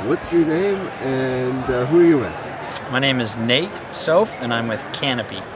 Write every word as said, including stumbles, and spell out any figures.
What's your name and uh, who are you with? My name is Nate Soph, and I'm with Canopy.